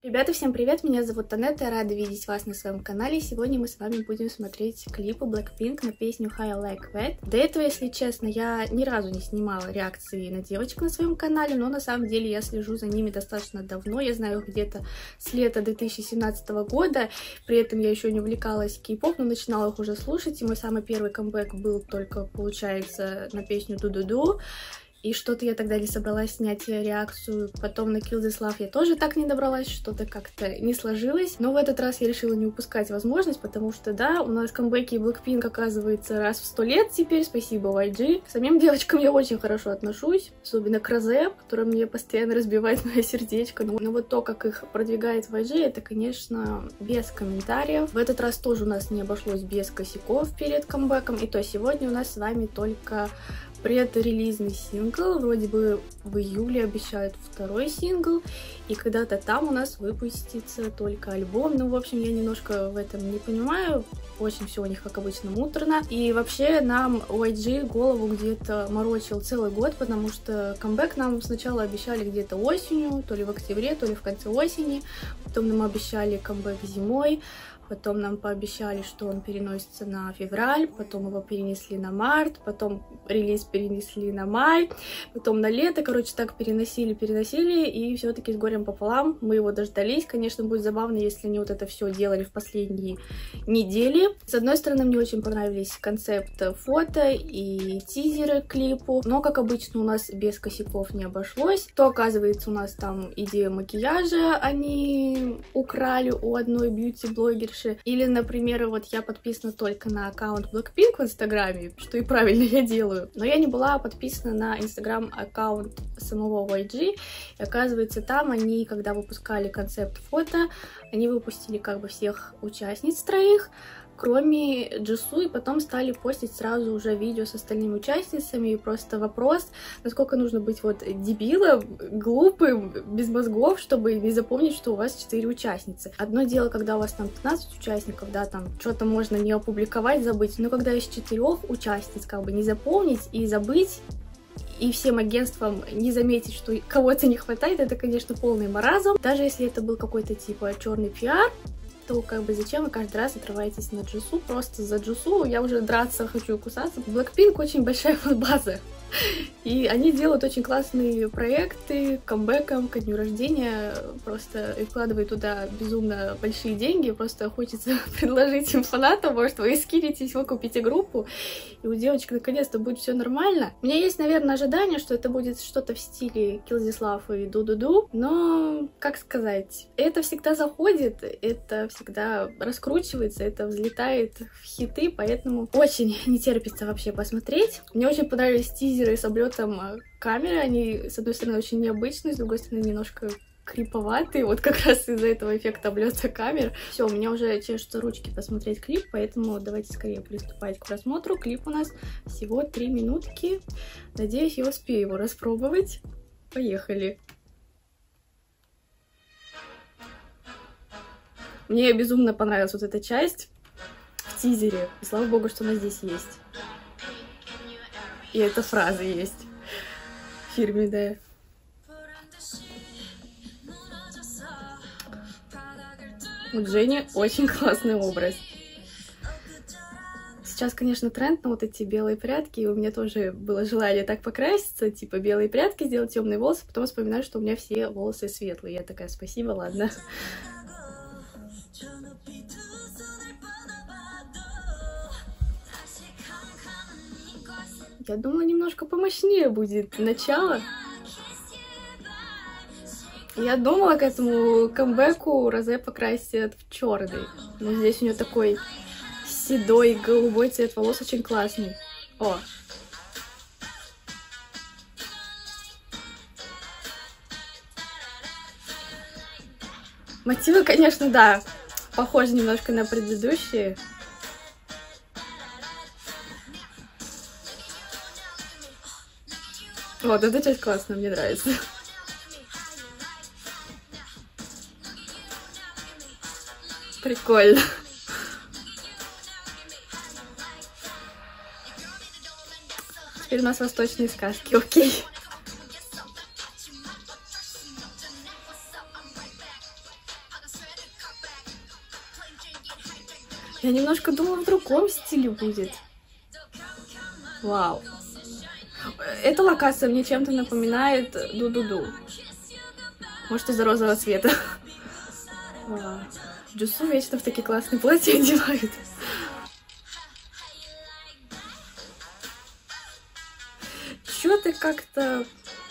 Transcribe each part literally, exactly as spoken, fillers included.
Ребята, всем привет! Меня зовут Танетта, я рада видеть вас на своем канале. Сегодня мы с вами будем смотреть клипы Blackpink на песню How I Like That. До этого, если честно, я ни разу не снимала реакции на девочек на своем канале, но на самом деле я слежу за ними достаточно давно. Я знаю их где-то с лета две тысячи семнадцатого года. При этом я еще не увлекалась кей-поп, но начинала их уже слушать. И мой самый первый камбэк был только, получается, на песню Ду-Ду-Ду. И что-то я тогда не собралась снять реакцию. Потом на Kill This Love я тоже так не добралась, что-то как-то не сложилось. Но в этот раз я решила не упускать возможность, потому что, да, у нас камбэки Blackpink оказывается раз в сто лет теперь, спасибо вай джи. К самим девочкам я очень хорошо отношусь, особенно к Розе, которая мне постоянно разбивает мое сердечко. Но, но вот то, как их продвигает вай джи, это, конечно, без комментариев. В этот раз тоже у нас не обошлось без косяков перед камбэком. И то сегодня у нас с вами только предрелизный сингл, вроде бы в июле обещают второй сингл, и когда-то там у нас выпустится только альбом. Ну, в общем, я немножко в этом не понимаю, очень все у них, как обычно, муторно. И вообще нам вай джи голову где-то морочил целый год, потому что камбэк нам сначала обещали где-то осенью, то ли в октябре, то ли в конце осени, потом нам обещали камбэк зимой. Потом нам пообещали, что он переносится на февраль, потом его перенесли на март, потом релиз перенесли на май, потом на лето. Короче, так переносили, переносили, и все-таки с горем пополам мы его дождались. Конечно, будет забавно, если они вот это все делали в последние недели. С одной стороны, мне очень понравились концепт фото и тизеры к клипу, но, как обычно, у нас без косяков не обошлось. То, оказывается, у нас там идея макияжа они украли у одной бьюти-блогерши. Или, например, вот я подписана только на аккаунт Blackpink в Инстаграме, что и правильно я делаю, но я не была подписана на Инстаграм-аккаунт самого вай джи, и оказывается, там они, когда выпускали концепт фото, они выпустили как бы всех участниц троих, кроме Джису, и потом стали постить сразу уже видео с остальными участницами. И просто вопрос, насколько нужно быть вот дебилом, глупым, без мозгов, чтобы не запомнить, что у вас четыре участницы. Одно дело, когда у вас там пятнадцать участников, да, там что-то можно не опубликовать, забыть, но когда из четырех участниц как бы не запомнить и забыть, и всем агентствам не заметить, что кого-то не хватает, это, конечно, полный маразм. Даже если это был какой-то типа черный пиар, то как бы зачем вы каждый раз отрываетесь на Джису? Просто за Джису я уже драться хочу, кусаться. Blackpink очень большая фан-база. И они делают очень классные проекты к камбэкам, ко дню рождения, просто вкладывают туда безумно большие деньги, просто хочется предложить им фанатам, может, вы скинетесь, вы купите группу, и у девочек наконец-то будет все нормально. У меня есть, наверное, ожидание, что это будет что-то в стиле Kill This Love и Ду-Ду-Ду, но, как сказать, это всегда заходит, это всегда раскручивается, это взлетает в хиты, поэтому очень не терпится вообще посмотреть. Мне очень понравились тизеры с облетом камеры, они, с одной стороны, очень необычные, с другой стороны, немножко криповатые, вот как раз из-за этого эффекта облета камер. Все, у меня уже чешутся ручки посмотреть клип, поэтому давайте скорее приступать к просмотру. Клип у нас всего три минутки, надеюсь, я успею его распробовать. Поехали! Мне безумно понравилась вот эта часть в тизере, и слава богу, что она здесь есть. И эта фраза есть фирменная. У Дженни очень классный образ. Сейчас, конечно, тренд на вот эти белые прядки, и у меня тоже было желание так покраситься, типа белые прядки, сделать темные волосы, потом вспоминаю, что у меня все волосы светлые. Я такая, спасибо, ладно. Я думала, немножко помощнее будет начало. Я думала, к этому камбэку Розе покрасит в черный. Но здесь у нее такой седой, голубой цвет волос, очень классный. О! Мотивы, конечно, да, похожи немножко на предыдущие. Вот, эта часть классная, мне нравится. Прикольно. Теперь у нас восточные сказки, окей. Я немножко думала, в другом стиле будет. Вау. Эта локация мне чем-то напоминает Ду-Ду-Ду. Может, из-за розового цвета. Вау. Джусу вечно в такие классные платья одевают. Чё-то как-то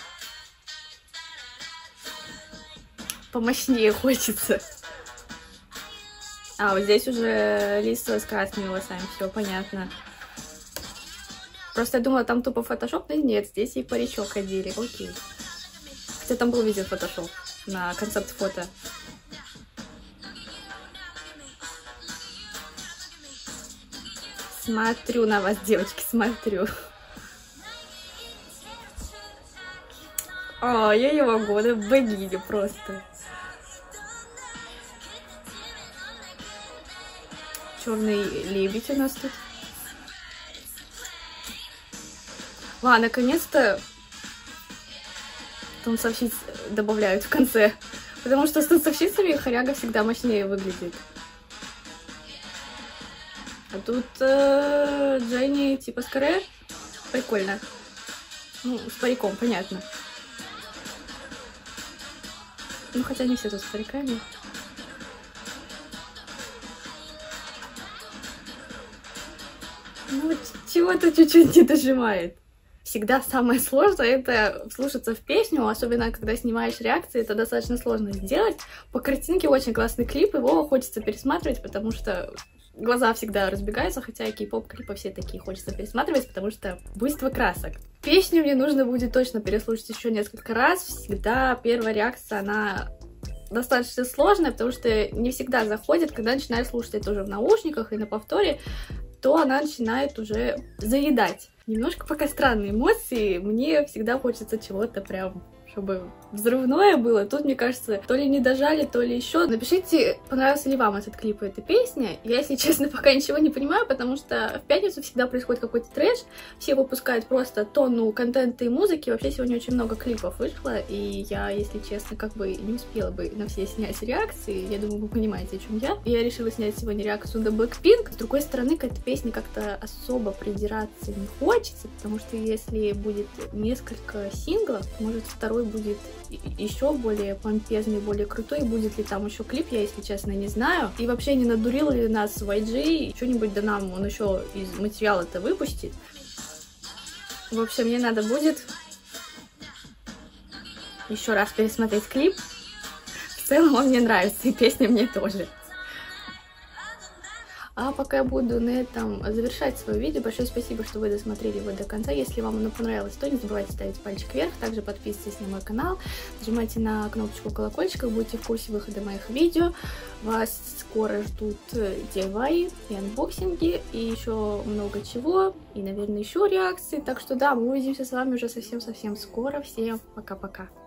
помощнее хочется. А, вот здесь уже Лиса с красными волосами, все понятно. Просто я думала, там тупо фотошоп, но нет, здесь и паричок одели, окей. Хотя там был видео фотошоп на концепт-фото. Смотрю на вас, девочки, смотрю. О, я его года богиня просто. Черный лебедь у нас тут. Ва, наконец-то танцовщиц добавляют в конце. Потому что с танцовщицами хоряга всегда мощнее выглядит. А тут э, Дженни типа скорее. Прикольно. Ну, с париком, понятно. Ну, хотя не все тут с париками. Ну, чего-то чуть-чуть не дожимает. Всегда самое сложное — это вслушаться в песню, особенно когда снимаешь реакции, это достаточно сложно сделать. По картинке очень классный клип, его хочется пересматривать, потому что глаза всегда разбегаются, хотя и кей-поп-клипы все такие хочется пересматривать, потому что буйство красок. Песню мне нужно будет точно переслушать еще несколько раз. Всегда первая реакция, она достаточно сложная, потому что не всегда заходит, когда начинаешь слушать это уже в наушниках и на повторе, то она начинает уже заедать. Немножко пока странные эмоции, мне всегда хочется чего-то прям, чтобы взрывное было. Тут, мне кажется, то ли не дожали, то ли еще. Напишите, понравился ли вам этот клип и эта песня. Я, если честно, пока ничего не понимаю, потому что в пятницу всегда происходит какой-то трэш. Все выпускают просто тонну контента и музыки. Вообще сегодня очень много клипов вышло, и я, если честно, как бы не успела бы на все снять реакции. Я думаю, вы понимаете, о чем я. Я решила снять сегодня реакцию на Blackpink. С другой стороны, к этой песне как-то особо придираться не хочется, потому что если будет несколько синглов, может, второй будет еще более помпезный, более крутой. Будет ли там еще клип, я, если честно, не знаю. И вообще, не надурил ли нас вай джи, что-нибудь да нам он еще из материала-то выпустит. В общем, мне надо будет еще раз пересмотреть клип. В целом он мне нравится, и песня мне тоже. А пока я буду на этом завершать свое видео, большое спасибо, что вы досмотрели его до конца. Если вам оно понравилось, то не забывайте ставить пальчик вверх. Также подписывайтесь на мой канал, нажимайте на кнопочку колокольчика, будете в курсе выхода моих видео. Вас скоро ждут ди ай вай и анбоксинги, и еще много чего, и, наверное, еще реакции. Так что да, мы увидимся с вами уже совсем-совсем скоро. Всем пока-пока.